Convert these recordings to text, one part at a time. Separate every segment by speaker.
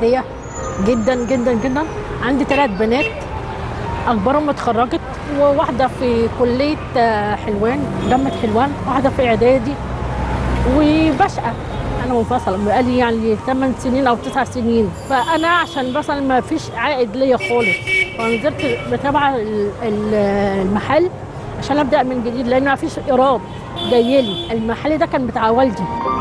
Speaker 1: عاديه جدا جدا جدا. عندي 3 بنات، اكبرهم اتخرجت، وواحده في كليه حلوان، جامعه حلوان، واحده في اعدادي، وبشقى. انا منفصله بقالي يعني 8 سنين او 9 سنين. فانا عشان مثلا ما فيش عائد ليا خالص، فنزلت بتابع المحل عشان ابدا من جديد، لان ما فيش ايراد جاي لي. المحل ده كان بتاع والدي.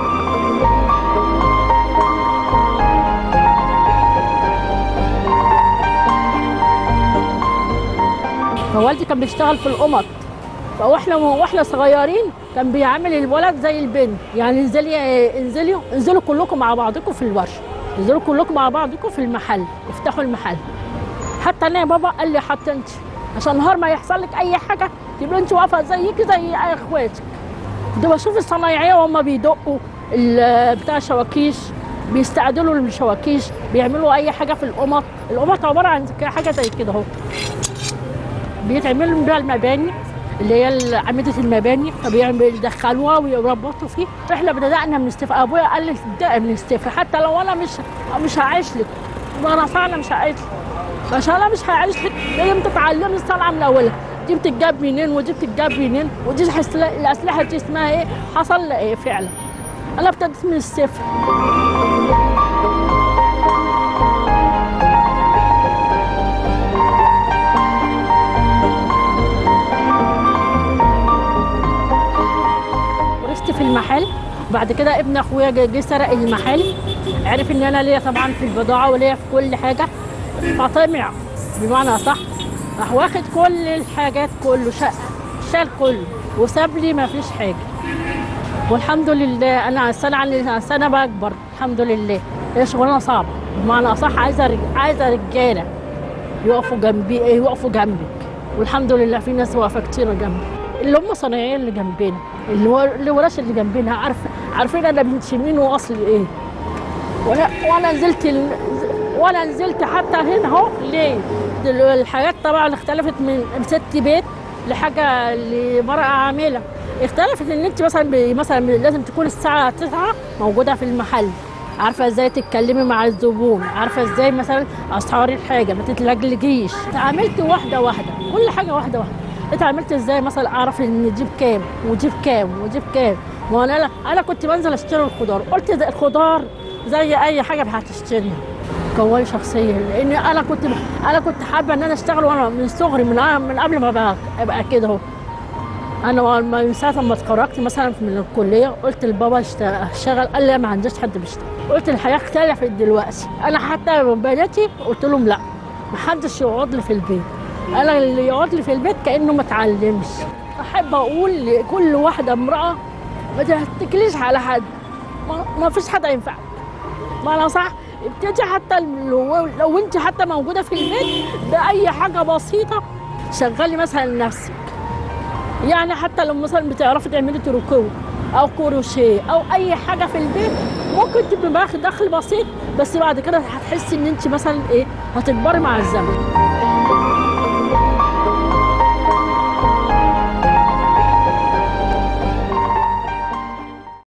Speaker 1: فوالدي كان بيشتغل في القمط، واحنا صغيرين كان بيعامل الولد زي البنت، يعني انزلوا كلكم مع بعضكم في الورشه، انزلوا كلكم مع بعضكم في المحل، افتحوا المحل. حتى انا بابا قال لي حتى انت عشان نهار ما يحصل لك اي حاجه تبقى انت واقفه زيك زي اخواتك. كنت بشوف الصنايعيه وهم بيدقوا بتاع شواكيش، بيستعدلوا الشواكيش، بيعملوا اي حاجه في القمط. القمط عباره عن حاجه زي كده اهو، بيتعملوا بيها المباني اللي هي عميدة المباني، فبيدخلوها ويربطوا فيه. احنا بدأنا من الصفر، ابويا قال لي ابدأ من الصفر، حتى لو انا مش هعيش لك، وانا فعلا مش هعيش لك، عشان انا مش هعيش لك. لازم تتعلمي الصنعة من اولها، دي بتتجاب منين ودي بتتجاب منين، ودي الاسلحة دي اسمها ايه، حصل لي ايه فعلا. انا ابتديت من الصفر. في المحل. بعد كده ابن اخويا جه سرق المحل، عرف ان انا ليا طبعا في البضاعه وليا في كل حاجه، فطمع بمعنى صح، راح واخد كل الحاجات، كله شال كله وساب لي ما فيش حاجه. والحمد لله انا سنه عن سنه بكبر الحمد لله. هي شغلانه صعبه بمعنى صح، عايزه رجاله يقفوا جنبي، يقفوا جنبك، والحمد لله في ناس واقفه كتير جنبي، اللي هم صنايعيين اللي جنبنا، اللي وراش اللي جنبنا، عارفين انا بنت مين واصلي ايه. وانا نزلت حتى هنا اهو. ليه؟ الحاجات طبعا اختلفت من ست بيت لحاجه لمراه عامله. اختلفت ان انت مثلا لازم تكون الساعه 9 موجوده في المحل، عارفه ازاي تتكلمي مع الزبون، عارفه ازاي مثلا اسعار الحاجه ما تتلجلجيش. اتعاملت واحده واحده، كل حاجه واحده واحده. اتعاملت ازاي مثلا اعرف ان دي بكام ودي بكام ودي بكام. ما انا كنت بنزل اشتري الخضار، قلت زي الخضار زي اي حاجه هتشتريها. كوني شخصيه، لان انا كنت حابه ان انا اشتغل وانا من صغري، من قبل ما ابقى كده اهو. انا من ساعه ما اتخرجت مثلا من الكليه قلت لبابا اشتغل، قال لي ما عنديش حد بيشتغل. قلت الحياه اختلفت دلوقتي. انا حتى بناتي قلت لهم لا، ما حدش يقعد لي في البيت، انا اللي يقعد لي في البيت كانه ما اتعلمش. احب اقول لكل واحده امراه ما تتكليش على حد، ما فيش حد ينفعك. ما انا صح، ابتدي حتى لو انت حتى موجوده في البيت باي حاجه بسيطه، شغلي مثلا نفسك. يعني حتى لو مثلا بتعرفي تعملي تروكو او كروشيه او اي حاجه في البيت، ممكن تبقي معاكي دخل بسيط، بس بعد كده هتحسي ان انت مثلا ايه، هتكبري مع الزمن.